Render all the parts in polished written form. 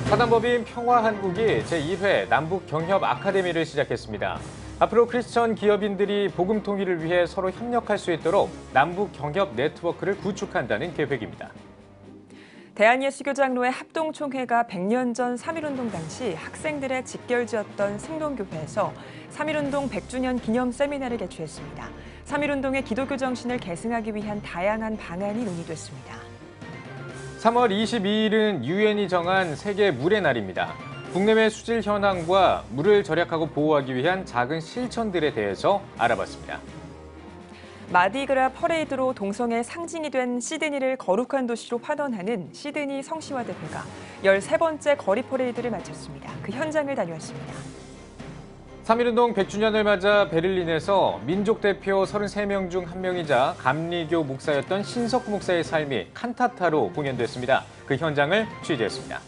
사단법인 평화한국이 제2회 남북경협 아카데미를 시작했습니다. 앞으로 크리스천 기업인들이 복음 통일을 위해 서로 협력할 수 있도록 남북경협 네트워크를 구축한다는 계획입니다. 대한예수교장로회 합동총회가 100년 전 3.1운동 당시 학생들의 직결지였던 승동교회에서 3.1운동 100주년 기념 세미나를 개최했습니다. 3.1운동의 기독교 정신을 계승하기 위한 다양한 방안이 논의됐습니다. 3월 22일은 유엔이 정한 세계 물의 날입니다. 국내외 수질 현황과 물을 절약하고 보호하기 위한 작은 실천들에 대해서 알아봤습니다. 마디그라 퍼레이드로 동성의 상징이 된 시드니를 거룩한 도시로 환원하는 시드니 성시화 대회가 13번째 거리 퍼레이드를 마쳤습니다. 그 현장을 다녀왔습니다. 3.1운동 100주년을 맞아 베를린에서 민족 대표 33명 중 한 명이자 감리교 목사였던 신석구 목사의 삶이 칸타타로 공연됐습니다. 그 현장을 취재했습니다.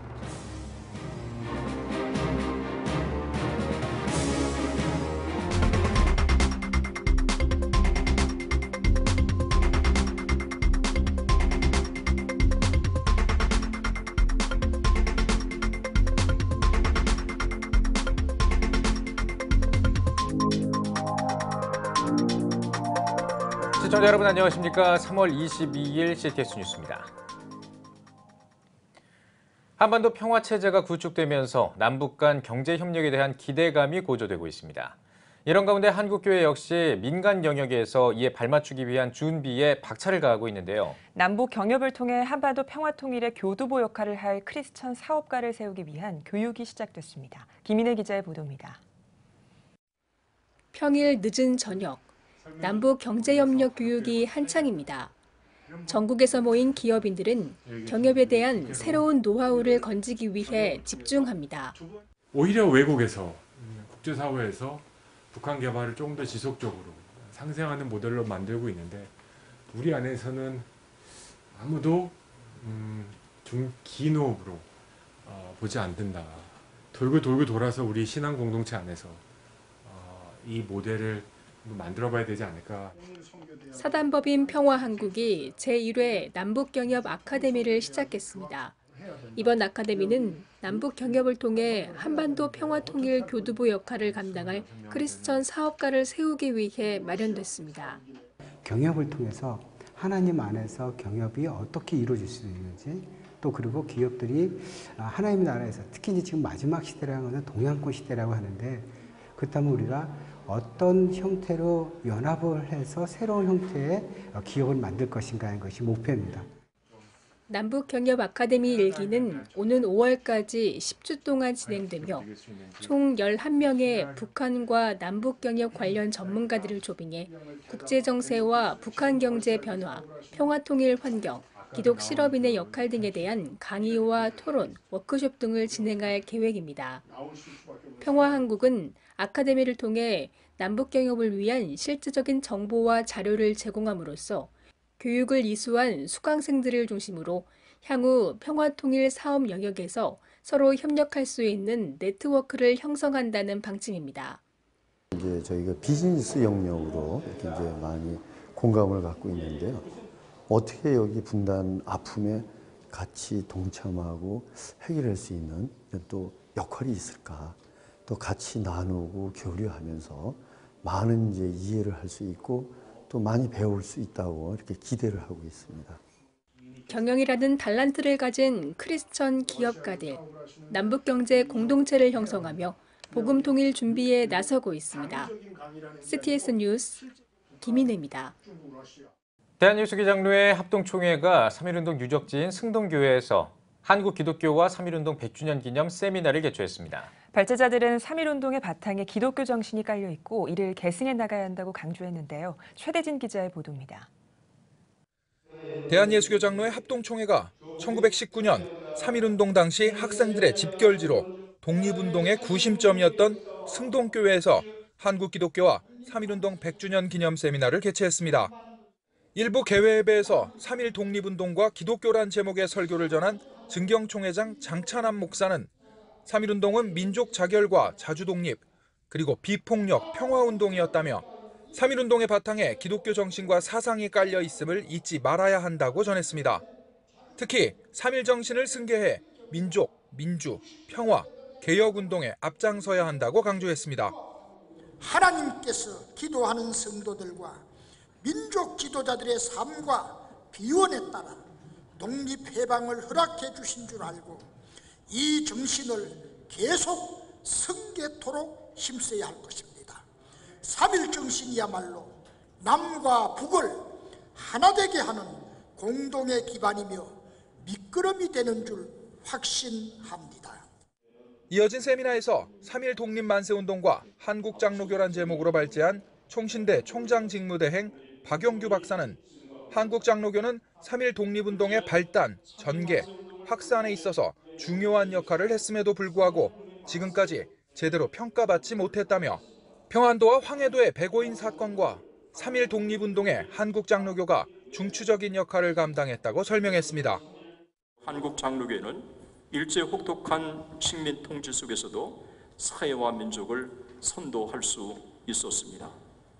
시청자 여러분 안녕하십니까? 3월 22일 CTS 뉴스입니다. 한반도 평화체제가 구축되면서 남북 간 경제협력에 대한 기대감이 고조되고 있습니다. 이런 가운데 한국교회 역시 민간 영역에서 이에 발맞추기 위한 준비에 박차를 가하고 있는데요. 남북 경협을 통해 한반도 평화통일의 교두보 역할을 할 크리스천 사업가를 세우기 위한 교육이 시작됐습니다. 김인혜 기자의 보도입니다. 평일 늦은 저녁. 남북 경제협력 교육이 한창입니다. 전국에서 모인 기업인들은 경협에 대한 새로운 노하우를 건지기 위해 집중합니다. 오히려 외국에서, 국제사회에서 북한 개발을 조금 더 지속적으로 상생하는 모델로 만들고 있는데 우리 안에서는 아무도 좀 긴 호흡으로 보지 않는다. 돌고 돌아서 우리 신앙 공동체 안에서 이 모델을 만들어봐야 되지 않을까. 사단법인 평화한국이 제1회 남북경협 아카데미를 시작했습니다. 이번 아카데미는 남북경협을 통해 한반도 평화통일 교두보 역할을 감당할 크리스천 사업가를 세우기 위해 마련됐습니다. 경협을 통해서 하나님 안에서 경협이 어떻게 이루어질 수 있는지 또 그리고 기업들이 하나님의 나라에서 특히 지금 마지막 시대라는 것은 동양권 시대라고 하는데 그렇다면 우리가 어떤 형태로 연합을 해서 새로운 형태의 기업을 만들 것인가 하는 것이 목표입니다. 남북경협 아카데미 일기는 오는 5월까지 10주 동안 진행되며 총 11명의 북한과 남북경협 관련 전문가들을 조빙해 국제정세와 북한 경제 변화, 평화통일 환경, 기독 실업인의 역할 등에 대한 강의와 토론, 워크숍 등을 진행할 계획입니다. 평화한국은 아카데미를 통해 남북경협을 위한 실질적인 정보와 자료를 제공함으로써 교육을 이수한 수강생들을 중심으로 향후 평화통일 사업 영역에서 서로 협력할 수 있는 네트워크를 형성한다는 방침입니다. 이제 저희가 비즈니스 영역으로 이렇게 이제 많이 공감을 갖고 있는데요. 어떻게 여기 분단 아픔에 같이 동참하고 해결할 수 있는 또 역할이 있을까? 또 같이 나누고 교류하면서 많은 이제 이해를 할 수 있고 또 많이 배울 수 있다고 이렇게 기대를 하고 있습니다. 경영이라는 달란트를 가진 크리스천 기업가들, 남북경제 공동체를 형성하며 복음 통일 준비에 나서고 있습니다. CTS 뉴스 김인혜입니다. 대한예수교장로회 합동총회가 3.1운동 유적지인 승동교회에서 한국 기독교와 3.1운동 100주년 기념 세미나를 개최했습니다. 발제자들은 3.1운동의 바탕에 기독교 정신이 깔려 있고 이를 계승해 나가야 한다고 강조했는데요. 최대진 기자의 보도입니다. 대한예수교장로회 합동총회가 1919년 3.1운동 당시 학생들의 집결지로 독립운동의 구심점이었던 승동교회에서 한국 기독교와 3.1운동 100주년 기념 세미나를 개최했습니다. 일부 개회예배에서 3.1 독립운동과 기독교란 제목의 설교를 전한 증경총회장 장찬환 목사는 3.1운동은 민족 자결과 자주독립, 그리고 비폭력, 평화운동이었다며 3.1운동의 바탕에 기독교 정신과 사상이 깔려 있음을 잊지 말아야 한다고 전했습니다. 특히 3.1 정신을 승계해 민족, 민주, 평화, 개혁운동에 앞장서야 한다고 강조했습니다. 하나님께서 기도하는 성도들과 민족 지도자들의 삶과 비원에 따라 독립해방을 허락해 주신 줄 알고 이 정신을 계속 성계토록 힘써야 할 것입니다. 3.1 정신이야말로 남과 북을 하나 되게 하는 공동의 기반이며 미끄럼이 되는 줄 확신합니다. 이어진 세미나에서 3.1 독립만세운동과 한국장로교란 제목으로 발제한 총신대 총장직무대행 박용규 박사는 한국장로교는 3.1 독립운동의 발단, 전개, 확산에 있어서 중요한 역할을 했음에도 불구하고 지금까지 제대로 평가받지 못했다며 평안도와 황해도의 백오인 사건과 3.1 독립운동에 한국장로교가 중추적인 역할을 감당했다고 설명했습니다. 한국장로교회는 일제 혹독한 식민 통치 속에서도 사회와 민족을 선도할 수 있었습니다.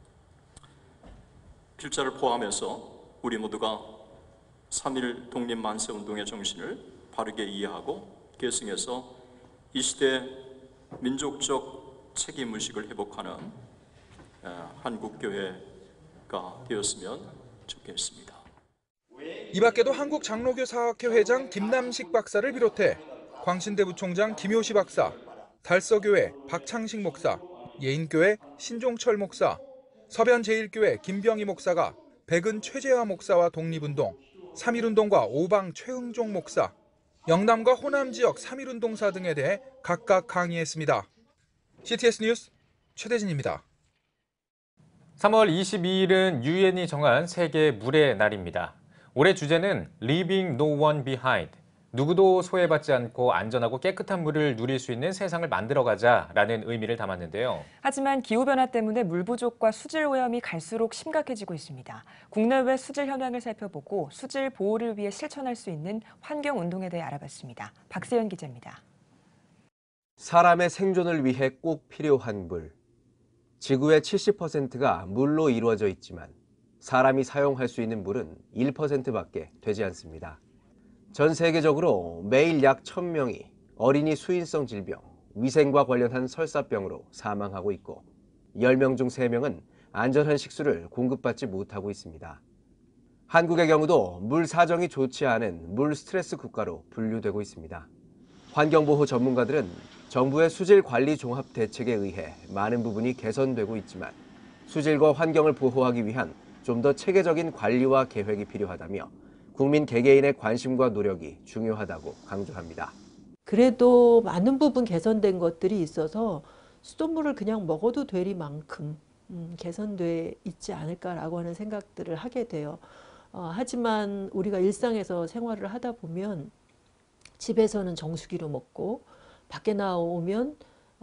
필자를 포함해서 우리 모두가 3.1 독립만세운동의 정신을 바르게 이해하고 계승해서 이 시대 민족적 책임의식을 회복하는 한국교회가 되었으면 좋겠습니다. 이 밖에도 한국장로교사학회 회장 김남식 박사를 비롯해 광신대 부총장 김효시 박사, 달서교회 박창식 목사, 예인교회 신종철 목사, 서변제일교회 김병희 목사가 백은 최재화 목사와 독립운동, 3.1운동과 오방 최흥종 목사, 영남과 호남 지역 3.1운동사 등에 대해 각각 강의했습니다. CTS 뉴스 최대진입니다. 3월 22일은 유엔이 정한 세계 물의 날입니다. 올해 주제는 Leaving No One Behind. 누구도 소외받지 않고 안전하고 깨끗한 물을 누릴 수 있는 세상을 만들어가자라는 의미를 담았는데요. 하지만 기후변화 때문에 물 부족과 수질 오염이 갈수록 심각해지고 있습니다. 국내외 수질 현황을 살펴보고 수질 보호를 위해 실천할 수 있는 환경운동에 대해 알아봤습니다. 박세현 기자입니다. 사람의 생존을 위해 꼭 필요한 물. 지구의 70%가 물로 이루어져 있지만 사람이 사용할 수 있는 물은 1%밖에 되지 않습니다. 전 세계적으로 매일 약 1,000명이 어린이 수인성 질병, 위생과 관련한 설사병으로 사망하고 있고 10명 중 3명은 안전한 식수를 공급받지 못하고 있습니다. 한국의 경우도 물 사정이 좋지 않은 물 스트레스 국가로 분류되고 있습니다. 환경보호 전문가들은 정부의 수질 관리 종합 대책에 의해 많은 부분이 개선되고 있지만 수질과 환경을 보호하기 위한 좀 더 체계적인 관리와 계획이 필요하다며 국민 개개인의 관심과 노력이 중요하다고 강조합니다. 그래도 많은 부분 개선된 것들이 있어서 수돗물을 그냥 먹어도 되리만큼 개선돼 있지 않을까라고 하는 생각들을 하게 돼요. 하지만 우리가 일상에서 생활을 하다 보면 집에서는 정수기로 먹고 밖에 나오면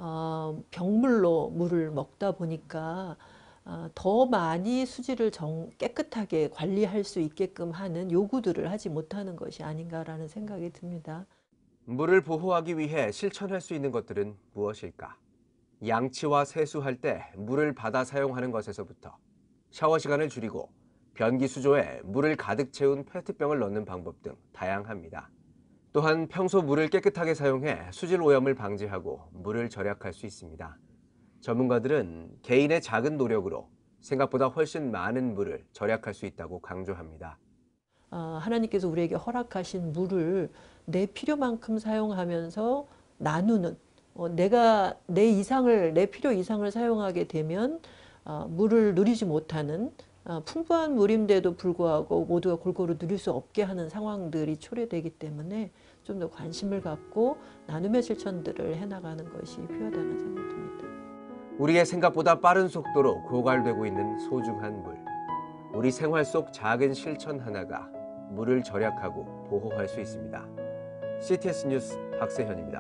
병물로 물을 먹다 보니까 더 많이 수질을 깨끗하게 관리할 수 있게끔 하는 요구들을 하지 못하는 것이 아닌가라는 생각이 듭니다. 물을 보호하기 위해 실천할 수 있는 것들은 무엇일까? 양치와 세수할 때 물을 받아 사용하는 것에서부터 샤워 시간을 줄이고 변기 수조에 물을 가득 채운 페트병을 넣는 방법 등 다양합니다. 또한 평소 물을 깨끗하게 사용해 수질 오염을 방지하고 물을 절약할 수 있습니다. 전문가들은 개인의 작은 노력으로 생각보다 훨씬 많은 물을 절약할 수 있다고 강조합니다. 하나님께서 우리에게 허락하신 물을 내 필요만큼 사용하면서 나누는, 내가 내 필요 이상을 사용하게 되면 물을 누리지 못하는 풍부한 물인데도 불구하고 모두가 골고루 누릴 수 없게 하는 상황들이 초래되기 때문에 좀 더 관심을 갖고 나눔의 실천들을 해나가는 것이 필요하다는 생각이 듭니다. 우리의 생각보다 빠른 속도로 고갈되고 있는 소중한 물. 우리 생활 속 작은 실천 하나가 물을 절약하고 보호할 수 있습니다. CTS 뉴스 박세현입니다.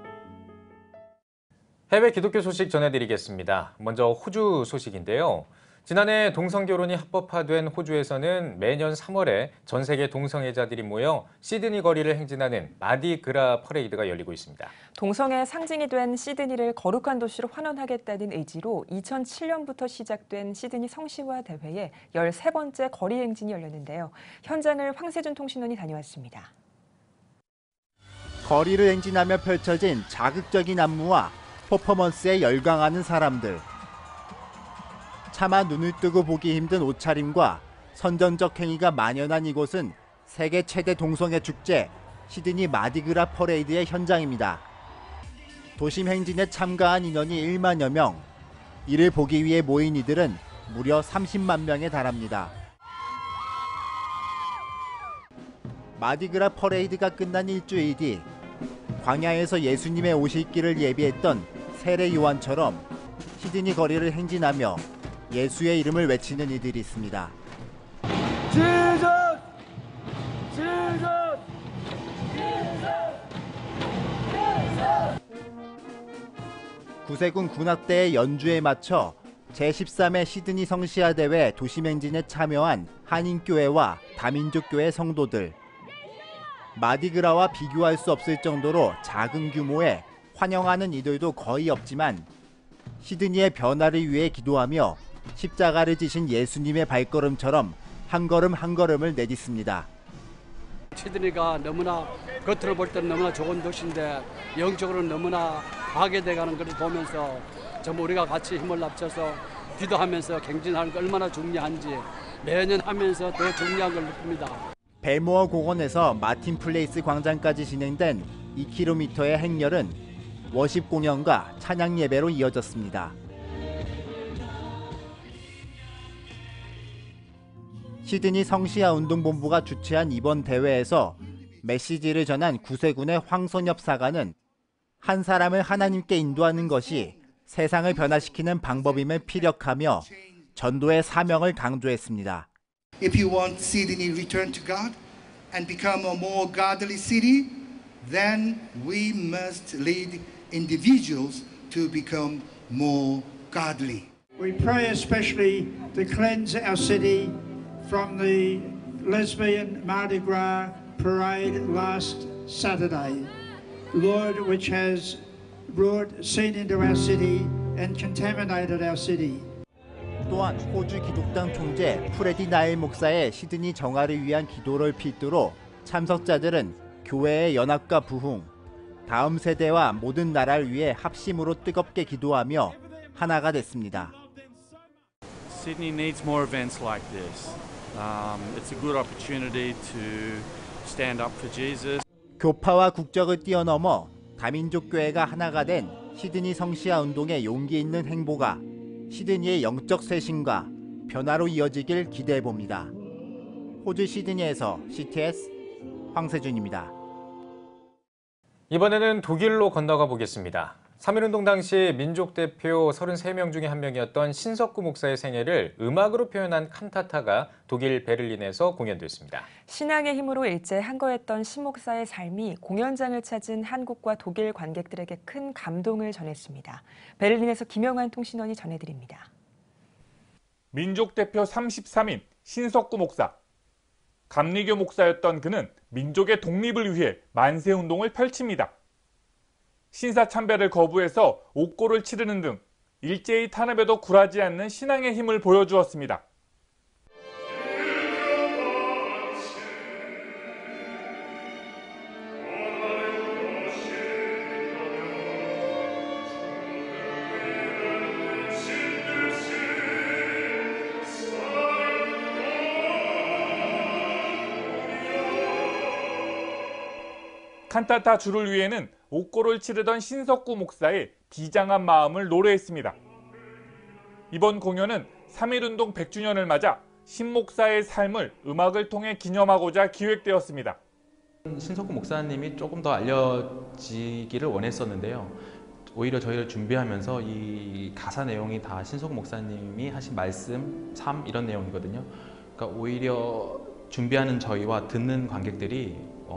해외 기독교 소식 전해드리겠습니다. 먼저 호주 소식인데요. 지난해 동성결혼이 합법화된 호주에서는 매년 3월에 전 세계 동성애자들이 모여 시드니 거리를 행진하는 마디그라 퍼레이드가 열리고 있습니다. 동성애 상징이 된 시드니를 거룩한 도시로 환원하겠다는 의지로 2007년부터 시작된 시드니 성시화 대회에 13번째 거리 행진이 열렸는데요. 현장을 황세준 통신원이 다녀왔습니다. 거리를 행진하며 펼쳐진 자극적인 안무와 퍼포먼스에 열광하는 사람들. 차마 눈을 뜨고 보기 힘든 옷차림과 선전적 행위가 만연한 이곳은 세계 최대 동성애 축제 시드니 마디그라 퍼레이드의 현장입니다. 도심 행진에 참가한 인원이 1만여 명. 이를 보기 위해 모인 이들은 무려 30만 명에 달합니다. 마디그라 퍼레이드가 끝난 일주일 뒤 광야에서 예수님의 오실 길을 예비했던 세례 요한처럼 시드니 거리를 행진하며 예수의 이름을 외치는 이들이 있습니다. 구세군 군악대의 연주에 맞춰 제13회 시드니 성시아 대회 도심행진에 참여한 한인교회와 다민족교회 성도들. 마디그라와 비교할 수 없을 정도로 작은 규모에 환영하는 이들도 거의 없지만 시드니의 변화를 위해 기도하며 십자가를 지신 예수님의 발걸음처럼 한 걸음 한 걸음을 내딛습니다. 시드니가 너무나 겉으로 볼 때는 너무나 좋은 도시인데 영적으로는 너무나 파괴돼가는 것을 보면서 전부 우리가 같이 힘을 합쳐서 기도하면서 갱진하는 게 얼마나 중요한지 매년 하면서 더 중요한 걸 느낍니다. 벨모어 공원에서 마틴 플레이스 광장까지 진행된 2km의 행렬은 워십 공연과 찬양 예배로 이어졌습니다. 시드니 성시아 운동본부가 주최한 이번 대회에서 메시지를 전한 구세군의 황선엽 사관은 한 사람을 하나님께 인도하는 것이 세상을 변화시키는 방법임을 피력하며 전도의 사명을 강조했습니다. If you want Sydney return to God and become a more godly city, then we must lead individuals to become more godly. We pray especially to cleanse our city from the lesbian Mardi Gras parade last Saturday, Lord, which has brought sin into our city and contaminated our city. 또한 호주 기독당 총재 프레디 나일 목사의 시드니 정화를 위한 기도를 필두로 참석자들은 교회의 연합과 부흥, 다음 세대와 모든 나라를 위해 합심으로 뜨겁게 기도하며 하나가 됐습니다. Sydney needs more events like this. It's a good opportunity to stand up for Jesus. 교파와 국적을 뛰어넘어 다민족 교회가 하나가 된 시드니 성시아 운동의 용기 있는 행보가 시드니의 영적 쇄신과 변화로 이어지길 기대해 봅니다. 호주 시드니에서 CTS 황세준입니다. 이번에는 독일로 건너가 보겠습니다. 3.1운동 당시 민족 대표 33명 중에 한 명이었던 신석구 목사의 생애를 음악으로 표현한 칸타타가 독일 베를린에서 공연됐습니다. 신앙의 힘으로 일제 항거했던 신 목사의 삶이 공연장을 찾은 한국과 독일 관객들에게 큰 감동을 전했습니다. 베를린에서 김영환 통신원이 전해드립니다. 민족 대표 33인 신석구 목사. 감리교 목사였던 그는 민족의 독립을 위해 만세운동을 펼칩니다. 신사참배를 거부해서 옥고를 치르는 등 일제히 탄압에도 굴하지 않는 신앙의 힘을 보여주었습니다. 칸타타 주를 위해는 옥고를 치르던 신석구 목사의 비장한 마음을 노래했습니다. 이번 공연은 3.1운동 100주년을 맞아 신 목사의 삶을 음악을 통해 기념하고자 기획되었습니다. 신석구 목사님이 조금 더 알려지기를 원했었는데요. 오히려 저희를 준비하면서 이 가사 내용이 다 신석구 목사님이 하신 말씀, 삶 이런 내용이거든요. 그러니까 오히려 준비하는 저희와 듣는 관객들이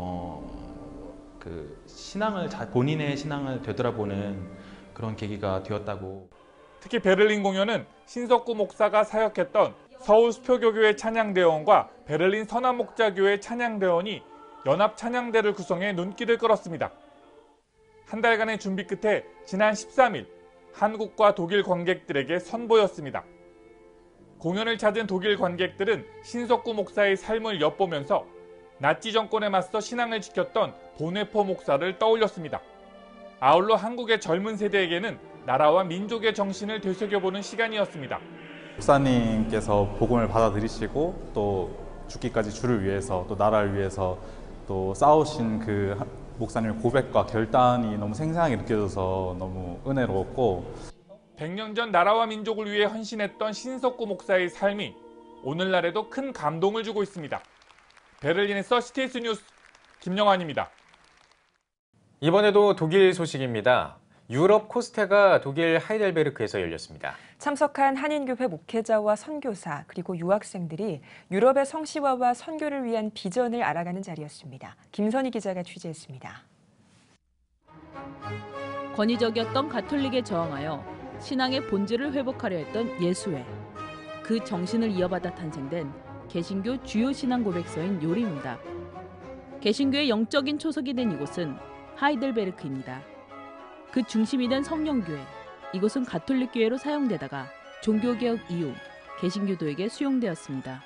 본인의 신앙을 되돌아보는 그런 계기가 되었다고. 특히 베를린 공연은 신석구 목사가 사역했던 서울 수표교교회 찬양대원과 베를린 선한목자교회 찬양대원이 연합 찬양대를 구성해 눈길을 끌었습니다. 한 달간의 준비 끝에 지난 13일 한국과 독일 관객들에게 선보였습니다. 공연을 찾은 독일 관객들은 신석구 목사의 삶을 엿보면서 나치 정권에 맞서 신앙을 지켰던 보네포 목사를 떠올렸습니다. 아울러 한국의 젊은 세대에게는 나라와 민족의 정신을 되새겨보는 시간이었습니다. 목사님께서 복음을 받아들이시고 또 죽기까지 주를 위해서 또 나라를 위해서 또 싸우신 그 목사님의 고백과 결단이 너무 생생하게 느껴져서 너무 은혜로웠고 100년 전 나라와 민족을 위해 헌신했던 신석구 목사의 삶이 오늘날에도 큰 감동을 주고 있습니다. 베를린에서 CTS 뉴스 김영환입니다. 이번에도 독일 소식입니다. 유럽 코스테가 독일 하이델베르크에서 열렸습니다. 참석한 한인교회 목회자와 선교사 그리고 유학생들이 유럽의 성시화와 선교를 위한 비전을 알아가는 자리였습니다. 김선희 기자가 취재했습니다. 권위적이었던 가톨릭에 저항하여 신앙의 본질을 회복하려 했던 예수회. 그 정신을 이어받아 탄생된 개신교 주요 신앙 고백서인 요림입니다. 개신교의 영적인 초석이 된 이곳은 하이델베르크입니다. 그 중심이 된 성령교회, 이곳은 가톨릭교회로 사용되다가 종교개혁 이후 개신교도에게 수용되었습니다.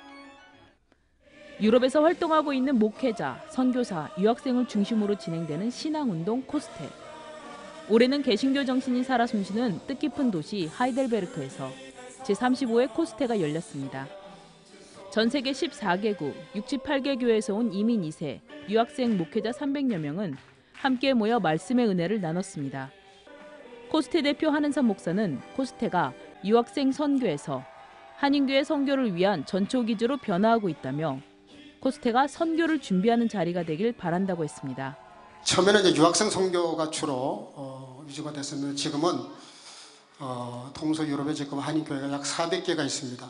유럽에서 활동하고 있는 목회자, 선교사, 유학생을 중심으로 진행되는 신앙운동 코스테. 올해는 개신교 정신이 살아 숨쉬는 뜻깊은 도시 하이델베르크에서 제35회 코스테가 열렸습니다. 전 세계 14개국, 68개 교회에서 온 이민 2세, 유학생 목회자 300여 명은 함께 모여 말씀의 은혜를 나눴습니다. 코스테 대표 한은선 목사는 코스테가 유학생 선교에서 한인교회 선교를 위한 전초 기지로 변화하고 있다며 코스테가 선교를 준비하는 자리가 되길 바란다고 했습니다. 처음에는 이제 유학생 선교가 주로 위주가 됐으면 지금은 동서유럽에 지금 한인교회가 약 400개가 있습니다.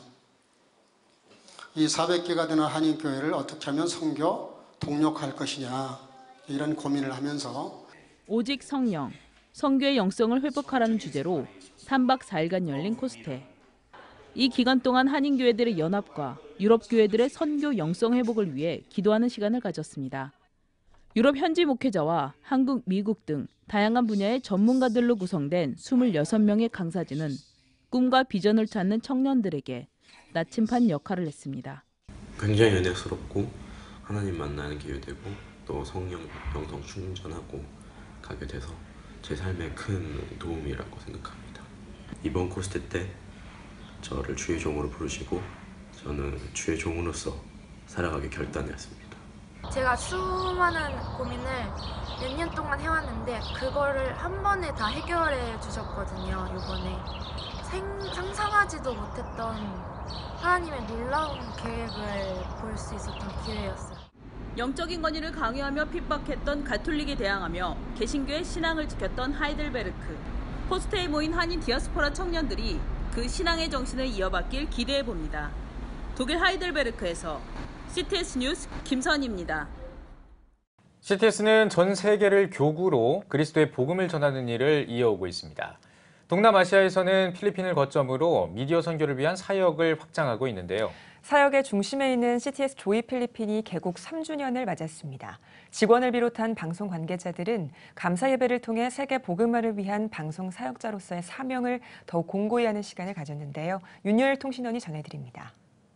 이 400개가 되는 한인교회를 어떻게 하면 선교 동력할 것이냐 이런 고민을 하면서 오직 성령, 선교의 영성을 회복하라는 주제로 3박 4일간 열린 코스테. 이 기간 동안 한인교회들의 연합과 유럽교회들의 선교 영성 회복을 위해 기도하는 시간을 가졌습니다. 유럽 현지 목회자와 한국, 미국 등 다양한 분야의 전문가들로 구성된 26명의 강사진은 꿈과 비전을 찾는 청년들에게 나침반 역할을 했습니다. 굉장히 은혜스럽고 하나님 만나는 기회 되고 또 성령 영성 충전하고 가게 돼서 제 삶에 큰 도움이라고 생각합니다. 이번 코스테 때 저를 주의 종으로 부르시고 저는 주의 종으로서 살아가기 결단했습니다. 제가 수많은 고민을 몇 년 동안 해왔는데 그거를 한 번에 다 해결해 주셨거든요. 이번에 상상하지도 못했던 하나님의 놀라운 계획을 볼 수 있었던 기회였어요. 영적인 권위를 강요하며 핍박했던 가톨릭에 대항하며 개신교의 신앙을 지켰던 하이델베르크. 코스테에 모인 한인 디아스포라 청년들이 그 신앙의 정신을 이어받길 기대해봅니다. 독일 하이델베르크에서 CTS 뉴스 김선희입니다. CTS는 전 세계를 교구로 그리스도의 복음을 전하는 일을 이어오고 있습니다. 동남아시아에서는 필리핀을 거점으로 미디어 선교를 위한 사역을 확장하고 있는데요. 사역의 중심에 있는 CTS 조이 필리핀이 개국 3주년을 맞았습니다. 직원을 비롯한 방송 관계자들은 감사 예배를 통해 세계 복음화를 위한 방송 사역자로서의 사명을 더욱 공고히 하는 시간을 가졌는데요. 윤여일 통신원이 전해드립니다.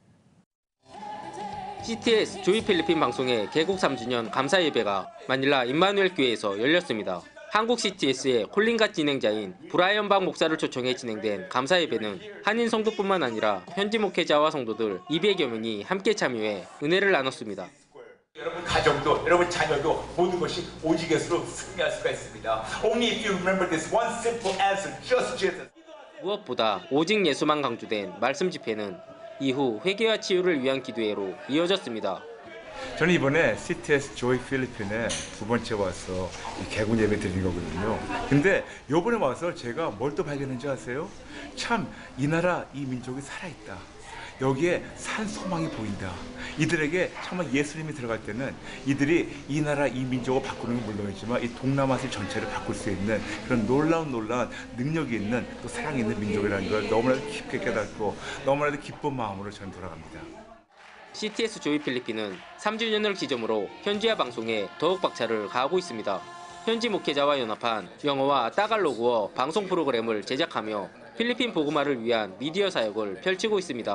CTS 조이 필리핀 방송의 개국 3주년 감사 예배가 마닐라 임마누엘 교회에서 열렸습니다. 한국 CTS의 콜린갓 진행자인 브라이언 박 목사를 초청해 진행된 감사 예배는 한인 성도뿐만 아니라 현지 목회자와 성도들 200여 명이 함께 참여해 은혜를 나눴습니다. 여러분 가정도, 여러분 자녀도 모든 것이 오직 예수로 승리할 수가 있습니다. Only if you remember this one simple answer, just Jesus. 무엇보다 오직 예수만 강조된 말씀 집회는 이후 회개와 치유를 위한 기도회로 이어졌습니다. 저는 이번에 CTS 조이 필리핀에 두 번째 와서 개국 예배 드린 거거든요. 근데 이번에 와서 제가 뭘 또 발견했는지 아세요? 참 이 나라 이 민족이 살아있다. 여기에 산 소망이 보인다. 이들에게 정말 예수님이 들어갈 때는 이들이 이 나라 이 민족을 바꾸는 건 물론이지만 이 동남아시아 전체를 바꿀 수 있는 그런 놀라운 능력이 있는 또 사랑이 있는 민족이라는 걸 너무나도 깊게 깨닫고 너무나도 기쁜 마음으로 저는 돌아갑니다. CTS 조이 필리핀은 3주년을 기점으로 현지화 방송에 더욱 박차를 가하고 있습니다. 현지 목회자와 연합한 영어와 따갈로그어 방송 프로그램을 제작하며 필리핀 복음화를 위한 미디어 사역을 펼치고 있습니다.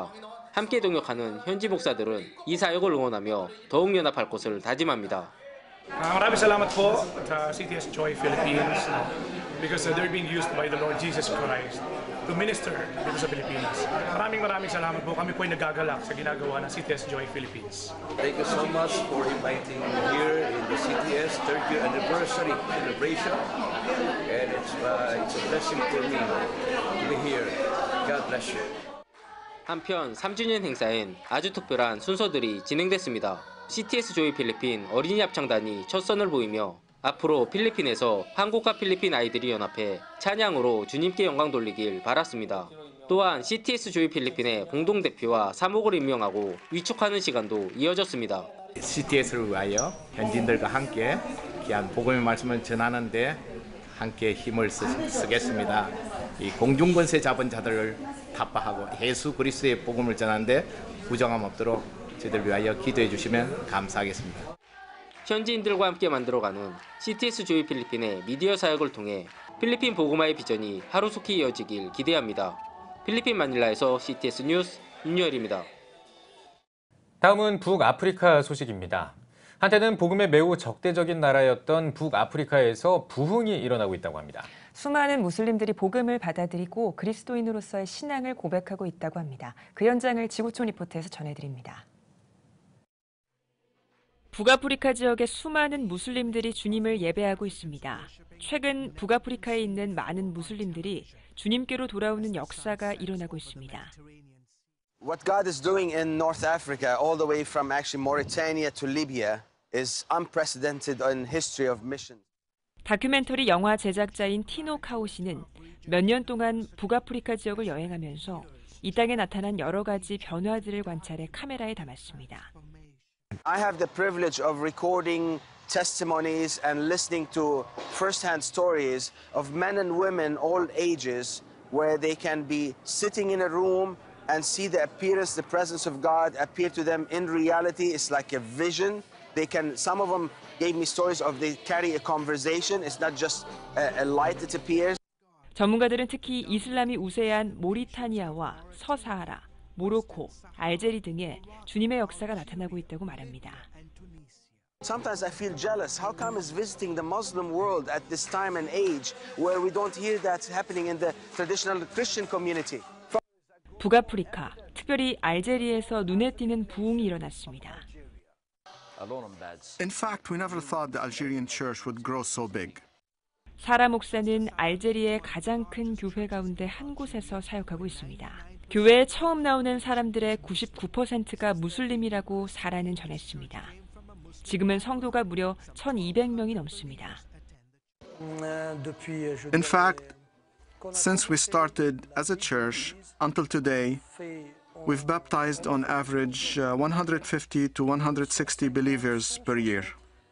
함께 동역하는 현지 목사들은 이 사역을 응원하며 더욱 연합할 것을 다짐합니다. Maraming salamat po sa CTS Joy Philippines because they're being used by the Lord Jesus Christ to minister dito sa Pilipinas. Maraming salamat po. Kami po ay nagagalak sa ginagawa ng CTS Joy Philippines. Thank you so much for inviting me here in the CTS 3rd year anniversary celebration. And it's a blessing for me to be here. God bless you. 한편 3주년 행사엔 아주 특별한 순서들이 진행됐습니다. CTS 조이 필리핀 어린이 합창단이 첫 선을 보이며 앞으로 필리핀에서 한국과 필리핀 아이들이 연합해 찬양으로 주님께 영광 돌리길 바랐습니다. 또한 CTS 조이 필리핀의 공동대표와 사목을 임명하고 위촉하는 시간도 이어졌습니다. CTS를 위하여 현지인들과 함께 귀한 복음의 말씀을 전하는데 함께 힘을 쓰겠습니다. 이 공중권세 잡은 자들을 타파하고 예수 그리스도의 복음을 전하는데 부정함 없도록 저희들 위하여 기도해 주시면 감사하겠습니다. 현지인들과 함께 만들어가는 CTS 조이 필리핀의 미디어 사역을 통해 필리핀 복음화의 비전이 하루속히 이어지길 기대합니다. 필리핀 마닐라에서 CTS 뉴스 윤여일입니다. 다음은 북아프리카 소식입니다. 한때는 복음에 매우 적대적인 나라였던 북아프리카에서 부흥이 일어나고 있다고 합니다. 수많은 무슬림들이 복음을 받아들이고 그리스도인으로서의 신앙을 고백하고 있다고 합니다. 그 현장을 지구촌 리포트에서 전해드립니다. 북아프리카 지역의 수많은 무슬림들이 주님을 예배하고 있습니다. 최근 북아프리카에 있는 많은 무슬림들이 주님께로 돌아오는 역사가 일어나고 있습니다. What God is doing in North Africa, all the way from actually Mauritania to Libya, is unprecedented in history of mission. 다큐멘터리 영화 제작자인 티노 카오시는 몇 년 동안 북아프리카 지역을 여행하면서 이 땅에 나타난 여러 가지 변화들을 관찰해 카메라에 담았습니다. I have the privilege of recording testimonies and listening to first-hand stories of men and women, all ages, where they can be sitting in a room and see the appearance, the presence of God appear to them in reality. It's like a vision. Some of them gave me stories of they carry a conversation. It's not just a light that appears. 전문가들은 특히 이슬람이 우세한 모리타니아와 서사하라, 모로코, 알제리 등에 주님의 역사가 나타나고 있다고 말합니다. Sometimes I feel jealous. How come it's visiting the Muslim world at this time and age where we don't hear that happening in the traditional Christian community? 북아프리카, 특별히 알제리에서 눈에 띄는 부흥이 일어났습니다. In fact, we never thought the Algerian church would grow so big. 사라 목사는 알제리의 가장 큰 교회 가운데 한 곳에서 사역하고 있습니다. 교회에 처음 나오는 사람들의 99%가 무슬림이라고 사라는 전했습니다. 지금은 성도가 무려 1,200명이 넘습니다. In fact, since we started as a church until today, we've baptized on average 150 to 160 believers per year.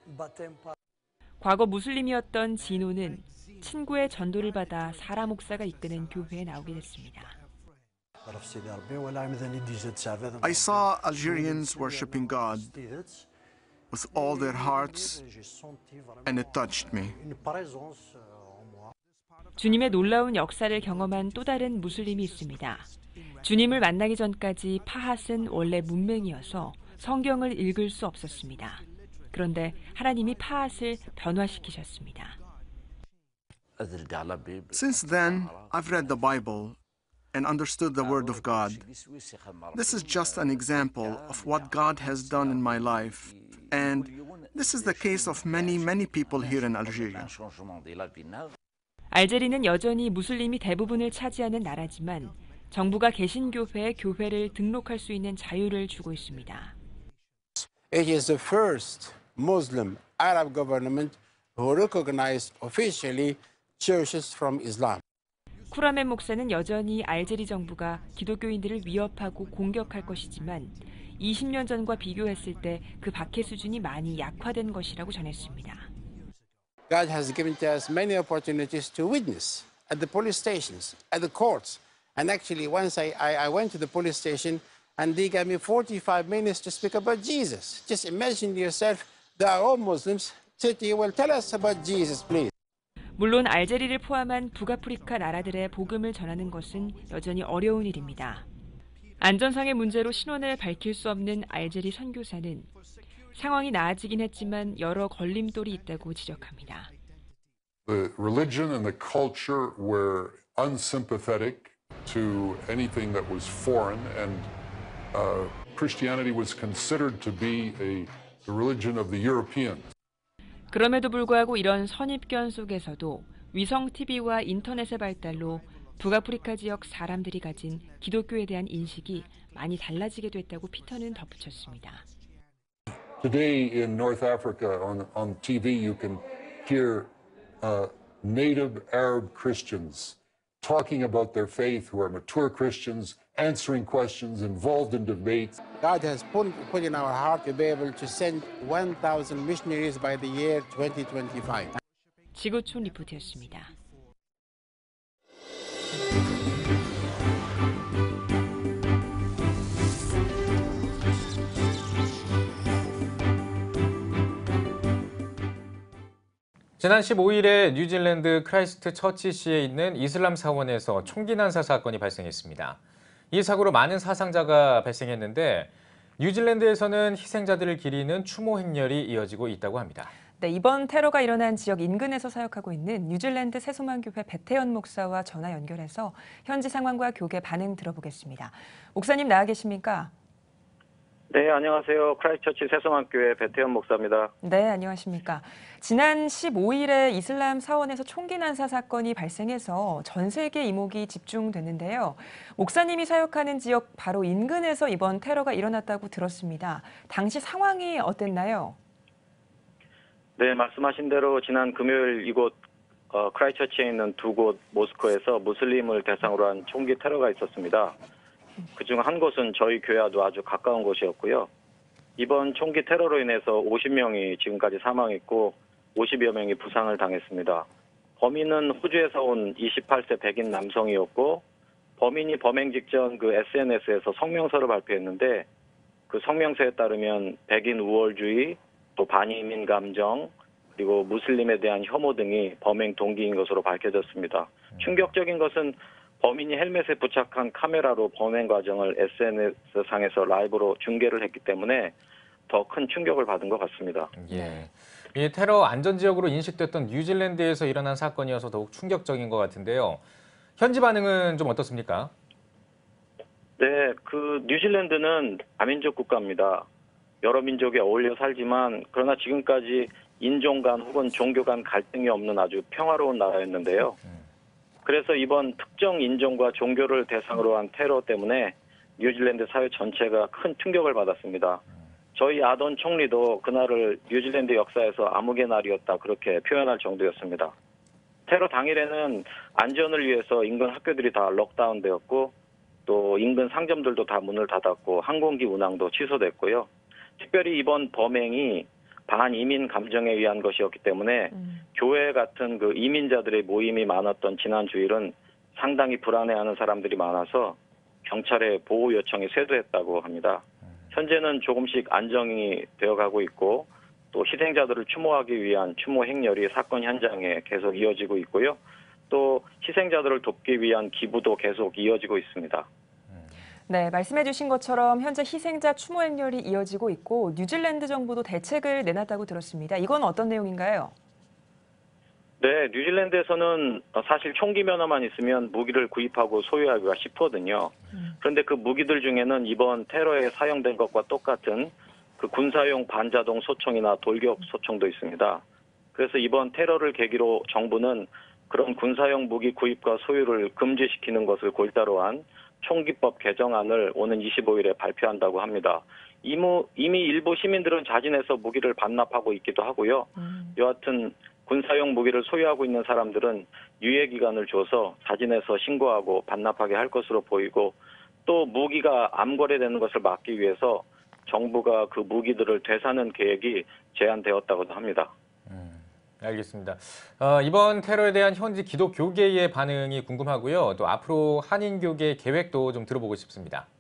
과거 무슬림이었던 진호는 친구의 전도를 받아 사라 목사가 이끄는 교회에 나오게 됐습니다. I saw Algerians worshiping God with all their hearts, and it touched me. 주님의 놀라운 역사를 경험한 또 다른 무슬림이 있습니다. 주님을 만나기 전까지 파핫은 원래 문맹이어서 성경을 읽을 수 없었습니다. 그런데 하나님이 파핫을 변화시키셨습니다. Since then, I've read the Bible and understood the Word of God. This is just an example of what God has done in my life, and this is the case of many people here in Algeria. 알제리는 여전히 무슬림이 대부분을 차지하는 나라지만 정부가 개신교회에 교회를 등록할 수 있는 자유를 주고 있습니다. It is the first Muslim Arab government who recognized officially churches from Islam. 쿠라멘 목사는 여전히 알제리 정부가 기독교인들을 위협하고 공격할 것이지만 20년 전과 비교했을 때 그 박해 수준이 많이 약화된 것이라고 전했습니다. God has given to us many opportunities to witness at the police stations, at the courts. And actually, once I went to the police station and they gave me 45 minutes to speak about Jesus. Just imagine yourself, they are all Muslims. Well, tell us about Jesus, please. 물론 알제리를 포함한 북아프리카 나라들의 복음을 전하는 것은 여전히 어려운 일입니다. 안전상의 문제로 신원을 밝힐 수 없는 알제리 선교사는 상황이 나아지긴 했지만 여러 걸림돌이 있다고 지적합니다. The religion and the culture were unsympathetic to anything that was foreign, and Christianity was considered to be the religion of the Europeans. 그럼에도 불구하고 이런 선입견 속에서도 위성 TV와 인터넷의 발달로 북아프리카 지역 사람들이 가진 기독교에 대한 인식이 많이 달라지게 됐다고 피터는 덧붙였습니다. Today in North Africa on TV you can hear native Arab Christians talking about their faith, who are mature Christians, answering questions, involved in debates. God has put in our heart to be able to send 1,000 missionaries by the year 2025. 지구촌 리포트였습니다. 지난 15일에 뉴질랜드 크라이스트 처치시에 있는 이슬람 사원에서 총기 난사 사건이 발생했습니다. 이 사고로 많은 사상자가 발생했는데 뉴질랜드에서는 희생자들을 기리는 추모 행렬이 이어지고 있다고 합니다. 네, 이번 테러가 일어난 지역 인근에서 사역하고 있는 뉴질랜드 새소망교회 배태현 목사와 전화 연결해서 현지 상황과 교계 반응 들어보겠습니다. 목사님 나와 계십니까? 네, 안녕하세요. 크라이스트처치 새소망교회 배태현 목사입니다. 네, 안녕하십니까. 지난 15일에 이슬람 사원에서 총기 난사 사건이 발생해서 전 세계 이목이 집중됐는데요. 목사님이 사역하는 지역 바로 인근에서 이번 테러가 일어났다고 들었습니다. 당시 상황이 어땠나요? 네, 말씀하신 대로 지난 금요일 이곳 크라이스트처치에 있는 두 곳 모스크에서 무슬림을 대상으로 한 총기 테러가 있었습니다. 그중 한 곳은 저희 교회와도 아주 가까운 곳이었고요. 이번 총기 테러로 인해서 50명이 지금까지 사망했고 50여 명이 부상을 당했습니다. 범인은 호주에서 온 28세 백인 남성이었고 범인이 범행 직전 그 SNS에서 성명서를 발표했는데 그 성명서에 따르면 백인 우월주의, 또 반이민 감정, 그리고 무슬림에 대한 혐오 등이 범행 동기인 것으로 밝혀졌습니다. 충격적인 것은 범인이 헬멧에 부착한 카메라로 범행 과정을 SNS상에서 라이브로 중계를 했기 때문에 더 큰 충격을 받은 것 같습니다. 예, 이 테러 안전지역으로 인식됐던 뉴질랜드에서 일어난 사건이어서 더욱 충격적인 것 같은데요. 현지 반응은 좀 어떻습니까? 네, 그 뉴질랜드는 다민족 국가입니다. 여러 민족이 어울려 살지만 그러나 지금까지 인종 간 혹은 종교 간 갈등이 없는 아주 평화로운 나라였는데요. 그래서 이번 특정 인종과 종교를 대상으로 한 테러 때문에 뉴질랜드 사회 전체가 큰 충격을 받았습니다. 저희 아던 총리도 그날을 뉴질랜드 역사에서 암흑의 날이었다 그렇게 표현할 정도였습니다. 테러 당일에는 안전을 위해서 인근 학교들이 다 록다운되었고 또 인근 상점들도 다 문을 닫았고 항공기 운항도 취소됐고요. 특별히 이번 범행이 반이민 감정에 의한 것이었기 때문에 교회 같은 그 이민자들의 모임이 많았던 지난 주일은 상당히 불안해하는 사람들이 많아서 경찰에 보호 요청이 쇄도했다고 합니다. 현재는 조금씩 안정이 되어가고 있고 또 희생자들을 추모하기 위한 추모 행렬이 사건 현장에 계속 이어지고 있고요. 또 희생자들을 돕기 위한 기부도 계속 이어지고 있습니다. 네, 말씀해 주신 것처럼 현재 희생자 추모 행렬이 이어지고 있고 뉴질랜드 정부도 대책을 내놨다고 들었습니다. 이건 어떤 내용인가요? 네, 뉴질랜드에서는 사실 총기 면허만 있으면 무기를 구입하고 소유하기가 쉽거든요. 그런데 그 무기들 중에는 이번 테러에 사용된 것과 똑같은 그 군사용 반자동 소총이나 돌격 소총도 있습니다. 그래서 이번 테러를 계기로 정부는 그런 군사용 무기 구입과 소유를 금지시키는 것을 골자로 한 총기법 개정안을 오는 25일에 발표한다고 합니다. 이미 일부 시민들은 자진해서 무기를 반납하고 있기도 하고요. 여하튼 군사용 무기를 소유하고 있는 사람들은 유예 기간을 줘서 자진해서 신고하고 반납하게 할 것으로 보이고 또 무기가 암거래되는 것을 막기 위해서 정부가 그 무기들을 되사는 계획이 제안되었다고도 합니다. 알겠습니다. 이번 테러에 대한 현지 기독교계의 반응이 궁금하고요. 또 앞으로 한인교계 계획도 좀 들어보고 싶습니다.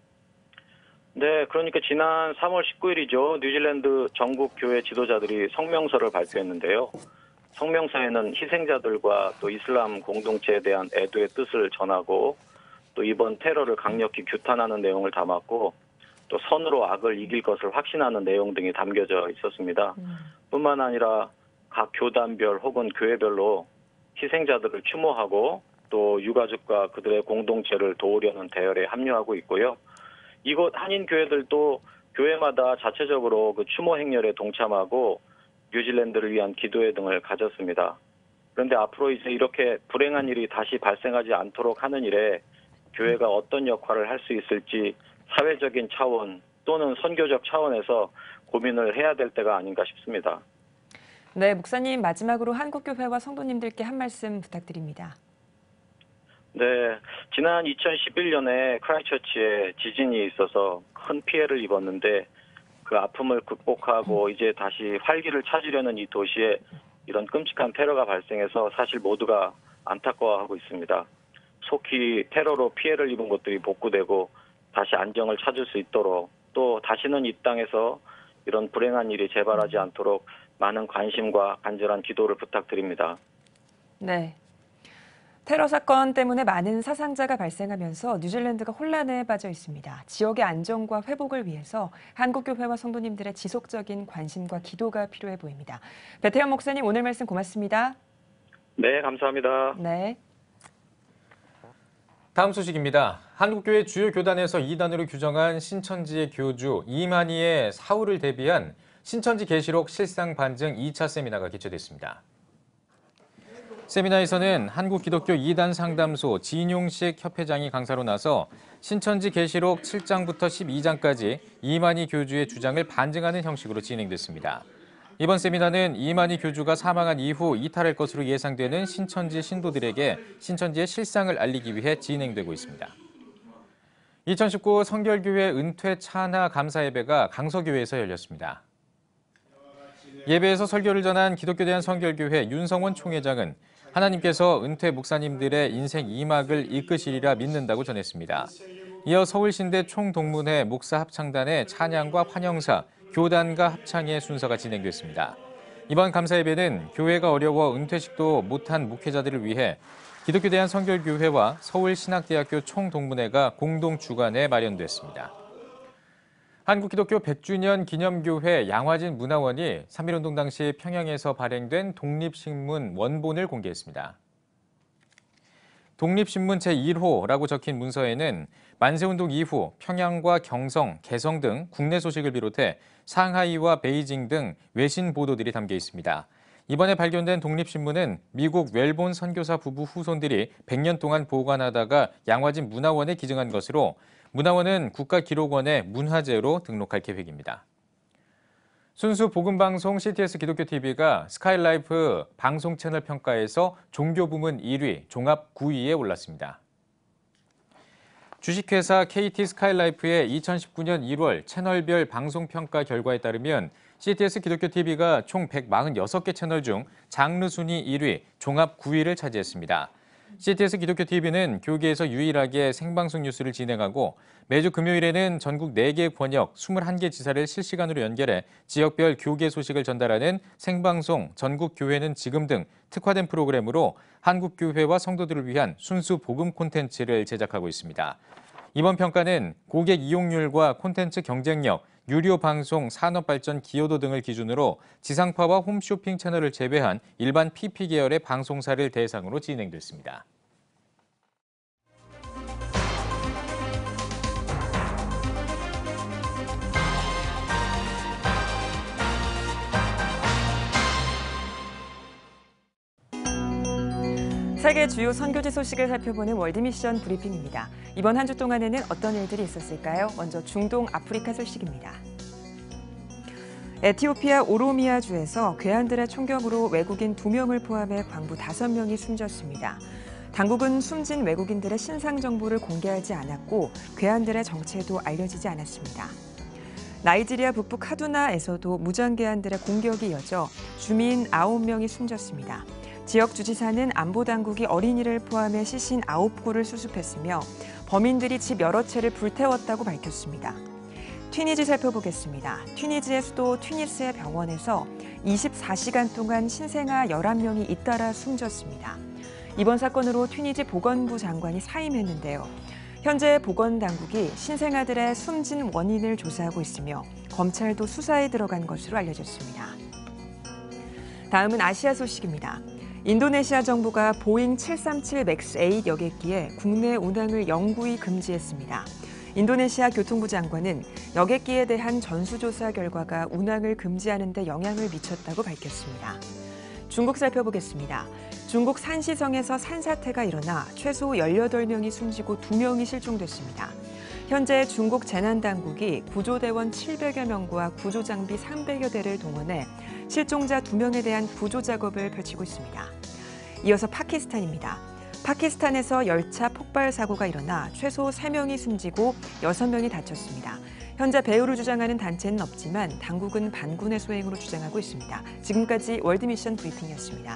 네, 그러니까 지난 3월 19일이죠. 뉴질랜드 전국 교회 지도자들이 성명서를 발표했는데요. 성명서에는 희생자들과 또 이슬람 공동체에 대한 애도의 뜻을 전하고 또 이번 테러를 강력히 규탄하는 내용을 담았고 또 선으로 악을 이길 것을 확신하는 내용 등이 담겨져 있었습니다. 뿐만 아니라 각 교단별 혹은 교회별로 희생자들을 추모하고 또 유가족과 그들의 공동체를 도우려는 대열에 합류하고 있고요. 이곳 한인 교회들도 교회마다 자체적으로 그 추모 행렬에 동참하고 뉴질랜드를 위한 기도회 등을 가졌습니다. 그런데 앞으로 이제 이렇게 불행한 일이 다시 발생하지 않도록 하는 일에 교회가 어떤 역할을 할 수 있을지 사회적인 차원 또는 선교적 차원에서 고민을 해야 될 때가 아닌가 싶습니다. 네, 목사님 마지막으로 한국교회와 성도님들께 한 말씀 부탁드립니다. 네, 지난 2011년에 크라이처치에 지진이 있어서 큰 피해를 입었는데 그 아픔을 극복하고 이제 다시 활기를 찾으려는 이 도시에 이런 끔찍한 테러가 발생해서 사실 모두가 안타까워하고 있습니다. 속히 테러로 피해를 입은 곳들이 복구되고 다시 안정을 찾을 수 있도록 또 다시는 이 땅에서 이런 불행한 일이 재발하지 않도록 많은 관심과 간절한 기도를 부탁드립니다. 네. 테러 사건 때문에 많은 사상자가 발생하면서 뉴질랜드가 혼란에 빠져 있습니다. 지역의 안정과 회복을 위해서 한국교회와 성도님들의 지속적인 관심과 기도가 필요해 보입니다. 배태현 목사님 오늘 말씀 고맙습니다. 네, 감사합니다. 네. 다음 소식입니다. 한국교회 주요 교단에서 이단으로 규정한 신천지의 교주 이만희의 사후를 대비한 신천지 계시록 실상 반증 2차 세미나가 개최됐습니다. 세미나에서는 한국기독교 2단 상담소 진용식 협회장이 강사로 나서 신천지 계시록 7장부터 12장까지 이만희 교주의 주장을 반증하는 형식으로 진행됐습니다. 이번 세미나는 이만희 교주가 사망한 이후 이탈할 것으로 예상되는 신천지 신도들에게 신천지의 실상을 알리기 위해 진행되고 있습니다. 2019 성결교회 은퇴 찬하 감사 예배가 강서교회에서 열렸습니다. 예배에서 설교를 전한 기독교 대한성결교회 윤성원 총회장은 하나님께서 은퇴 목사님들의 인생 2막을 이끄시리라 믿는다고 전했습니다. 이어 서울신대 총동문회 목사합창단의 찬양과 환영사, 교단과 합창의 순서가 진행됐습니다. 이번 감사예배는 교회가 어려워 은퇴식도 못한 목회자들을 위해 기독교 대한성결교회와 서울신학대학교 총동문회가 공동 주관해 마련됐습니다. 한국기독교 100주년 기념교회 양화진 문화원이 3.1운동 당시 평양에서 발행된 독립신문 원본을 공개했습니다. 독립신문 제1호라고 적힌 문서에는 만세운동 이후 평양과 경성, 개성 등 국내 소식을 비롯해 상하이와 베이징 등 외신 보도들이 담겨 있습니다. 이번에 발견된 독립신문은 미국 웰본 선교사 부부 후손들이 100년 동안 보관하다가 양화진 문화원에 기증한 것으로 문화원은 국가기록원에 문화재로 등록할 계획입니다. 순수 복음방송 CTS 기독교TV가 스카이라이프 방송 채널 평가에서 종교 부문 1위, 종합 9위에 올랐습니다. 주식회사 KT 스카이라이프의 2019년 1월 채널별 방송 평가 결과에 따르면 CTS 기독교TV가 총 146개 채널 중 장르 순위 1위, 종합 9위를 차지했습니다. CTS 기독교TV는 교계에서 유일하게 생방송 뉴스를 진행하고 매주 금요일에는 전국 4개 권역 21개 지사를 실시간으로 연결해 지역별 교계 소식을 전달하는 생방송 전국교회는 지금 등 특화된 프로그램으로 한국교회와 성도들을 위한 순수 복음 콘텐츠를 제작하고 있습니다. 이번 평가는 고객 이용률과 콘텐츠 경쟁력, 유료 방송, 산업발전 기여도 등을 기준으로 지상파와 홈쇼핑 채널을 제외한 일반 PP 계열의 방송사를 대상으로 진행됐습니다. 세계 주요 선교지 소식을 살펴보는 월드미션 브리핑입니다. 이번 한 주 동안에는 어떤 일들이 있었을까요? 먼저 중동 아프리카 소식입니다. 에티오피아 오로미아주에서 괴한들의 총격으로 외국인 2명을 포함해 광부 5명이 숨졌습니다. 당국은 숨진 외국인들의 신상 정보를 공개하지 않았고 괴한들의 정체도 알려지지 않았습니다. 나이지리아 북부 카두나에서도 무장괴한들의 공격이 이어져 주민 9명이 숨졌습니다. 지역 주지사는 안보당국이 어린이를 포함해 시신 9구를 수습했으며 범인들이 집 여러 채를 불태웠다고 밝혔습니다. 튀니지 살펴보겠습니다. 튀니지의 수도 튀니스의 병원에서 24시간 동안 신생아 11명이 잇따라 숨졌습니다. 이번 사건으로 튀니지 보건부 장관이 사임했는데요. 현재 보건당국이 신생아들의 숨진 원인을 조사하고 있으며 검찰도 수사에 들어간 것으로 알려졌습니다. 다음은 아시아 소식입니다. 인도네시아 정부가 보잉 737 맥스 8 여객기에 국내 운항을 영구히 금지했습니다. 인도네시아 교통부 장관은 여객기에 대한 전수조사 결과가 운항을 금지하는 데 영향을 미쳤다고 밝혔습니다. 중국 살펴보겠습니다. 중국 산시성에서 산사태가 일어나 최소 18명이 숨지고 2명이 실종됐습니다. 현재 중국 재난당국이 구조대원 700여 명과 구조장비 300여 대를 동원해 실종자 2명에 대한 구조 작업을 펼치고 있습니다. 이어서 파키스탄입니다. 파키스탄에서 열차 폭발 사고가 일어나 최소 3명이 숨지고 6명이 다쳤습니다. 현재 배후를 주장하는 단체는 없지만 당국은 반군의 소행으로 주장하고 있습니다. 지금까지 월드미션 브리핑이었습니다.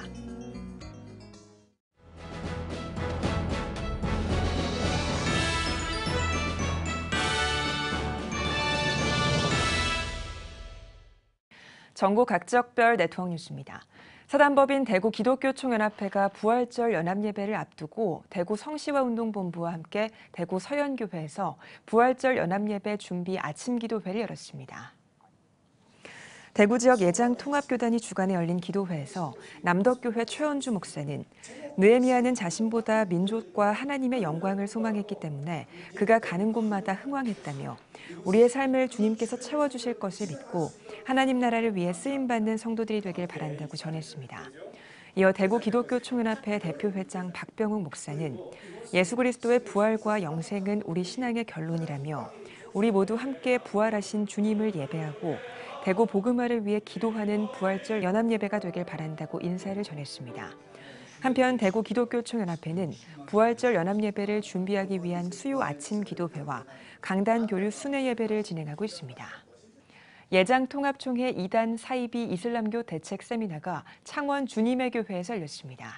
전국 각적별 네트워크 뉴스입니다. 사단법인 대구 기독교총연합회가 부활절 연합예배를 앞두고 대구 성시화운동본부와 함께 대구 서연교회에서 부활절 연합예배 준비 아침 기도회를 열었습니다. 대구 지역 예장통합교단이 주관에 열린 기도회에서 남덕교회 최원주 목사는 느헤미야는 자신보다 민족과 하나님의 영광을 소망했기 때문에 그가 가는 곳마다 흥왕했다며 우리의 삶을 주님께서 채워주실 것을 믿고 하나님 나라를 위해 쓰임받는 성도들이 되길 바란다고 전했습니다. 이어 대구 기독교총연합회 대표회장 박병욱 목사는 예수 그리스도의 부활과 영생은 우리 신앙의 결론이라며 우리 모두 함께 부활하신 주님을 예배하고 대구 복음화를 위해 기도하는 부활절 연합예배가 되길 바란다고 인사를 전했습니다. 한편 대구 기독교총연합회는 부활절 연합예배를 준비하기 위한 수요 아침 기도회와 강단 교류 순회 예배를 진행하고 있습니다. 예장통합총회 2단 사이비 이슬람교 대책 세미나가 창원 주님의 교회에서 열렸습니다.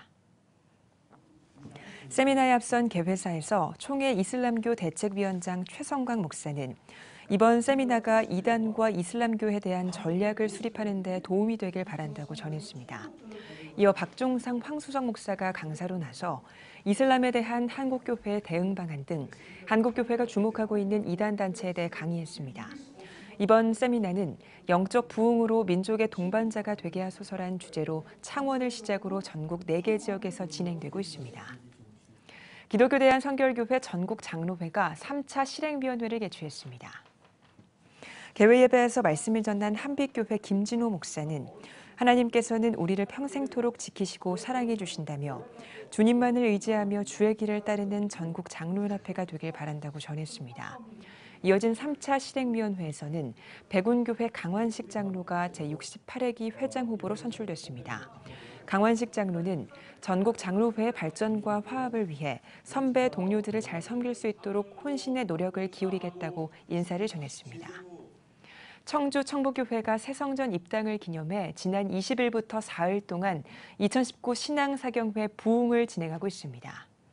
세미나에 앞선 개회사에서 총회 이슬람교 대책위원장 최성광 목사는 이번 세미나가 이단과 이슬람교에 대한 전략을 수립하는 데 도움이 되길 바란다고 전했습니다. 이어 박종상 황수석 목사가 강사로 나서 이슬람에 대한 한국교회의 대응 방안 등 한국교회가 주목하고 있는 이단 단체에 대해 강의했습니다. 이번 세미나는 영적 부흥으로 민족의 동반자가 되게 하소서란 주제로 창원을 시작으로 전국 4개 지역에서 진행되고 있습니다. 기독교대한 선결교회 전국 장로회가 3차 실행위원회를 개최했습니다. 개회 예배에서 말씀을 전한 한빛교회 김진호 목사는 하나님께서는 우리를 평생토록 지키시고 사랑해 주신다며 주님만을 의지하며 주의 길을 따르는 전국 장로연합회가 되길 바란다고 전했습니다. 이어진 3차 실행위원회에서는 백운교회 강환식 장로가 제68회기 회장 후보로 선출됐습니다. 강환식 장로는 전국 장로회의 발전과 화합을 위해 선배 동료들을 잘 섬길 수 있도록 혼신의 노력을 기울이겠다고 인사를 전했습니다. 청주 청보교회가 새성전 입당을 기념해 지난 20일부터 4일 동안 2019 신앙사경회 부흥을 진행하고 있습니다.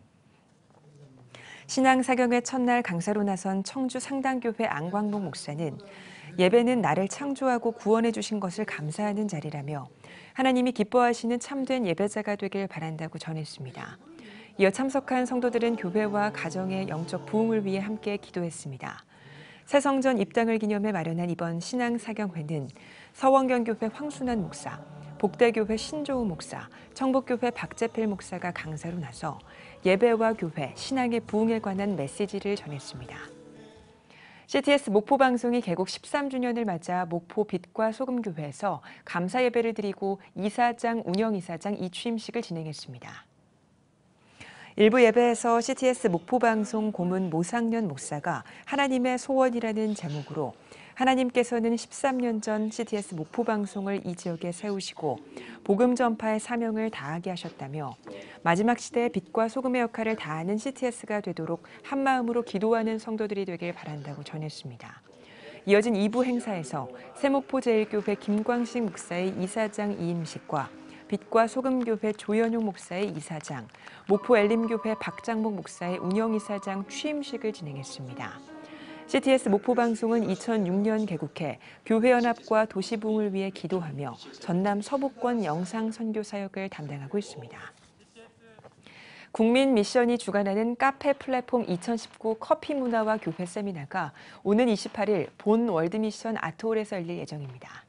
신앙사경회 첫날 강사로 나선 청주 상당교회 안광복 목사는 예배는 나를 창조하고 구원해 주신 것을 감사하는 자리라며 하나님이 기뻐하시는 참된 예배자가 되길 바란다고 전했습니다. 이어 참석한 성도들은 교회와 가정의 영적 부흥을 위해 함께 기도했습니다. 새성전 입당을 기념해 마련한 이번 신앙사경회는 서원경교회 황순환 목사, 복대교회 신조우 목사, 청복교회 박재필 목사가 강사로 나서 예배와 교회, 신앙의 부흥에 관한 메시지를 전했습니다. CTS 목포방송이 개국 13주년을 맞아 목포 빛과 소금교회에서 감사 예배를 드리고 이사장, 운영이사장 이취임식을 진행했습니다. 일부 예배에서 CTS 목포방송 고문 모상년 목사가 하나님의 소원이라는 제목으로 하나님께서는 13년 전 CTS 목포방송을 이 지역에 세우시고 복음 전파의 사명을 다하게 하셨다며 마지막 시대의 빛과 소금의 역할을 다하는 CTS가 되도록 한마음으로 기도하는 성도들이 되길 바란다고 전했습니다. 이어진 2부 행사에서 세목포 제1교회 김광식 목사의 이사장 이임식과 빛과 소금교회 조현용 목사의 이사장, 목포 엘림교회 박장목 목사의 운영이사장 취임식을 진행했습니다. CTS 목포방송은 2006년 개국해 교회연합과 도시부흥을 위해 기도하며 전남 서부권 영상 선교 사역을 담당하고 있습니다. 국민 미션이 주관하는 카페 플랫폼 2019 커피 문화와 교회 세미나가 오는 28일 본 월드미션 아트홀에서 열릴 예정입니다.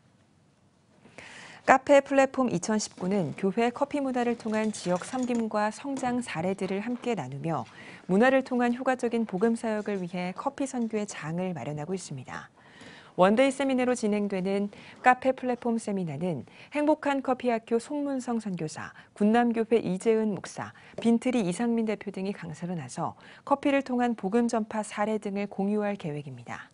카페 플랫폼 2019는 교회 커피 문화를 통한 지역 섬김과 성장 사례들을 함께 나누며 문화를 통한 효과적인 복음 사역을 위해 커피 선교의 장을 마련하고 있습니다. 원데이 세미나로 진행되는 카페 플랫폼 세미나는 행복한 커피학교 송문성 선교사, 군남교회 이재은 목사, 빈트리 이상민 대표 등이 강사로 나서 커피를 통한 복음 전파 사례 등을 공유할 계획입니다.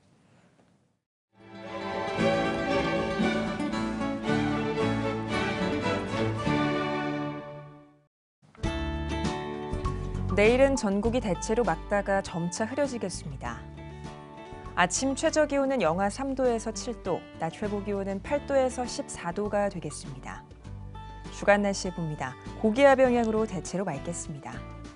내일은 전국이 대체로 맑다가 점차 흐려지겠습니다. 아침 최저기온은 영하 3도에서 7도, 낮 최고기온은 8도에서 14도가 되겠습니다. 주간 날씨 봅니다. 고기압 영향으로 대체로 맑겠습니다.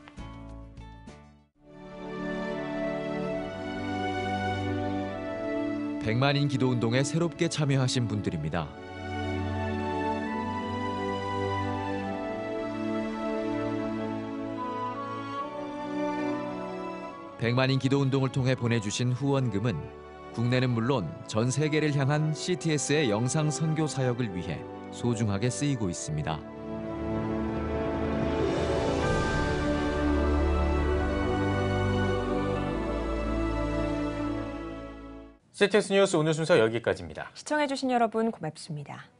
백만인 기도운동에 새롭게 참여하신 분들입니다. 백만인 기도운동을 통해 보내주신 후원금은 국내는 물론 전 세계를 향한 CTS의 영상 선교 사역을 위해 소중하게 쓰이고 있습니다. CTS 뉴스 오늘 순서 여기까지입니다. 시청해주신 여러분 고맙습니다.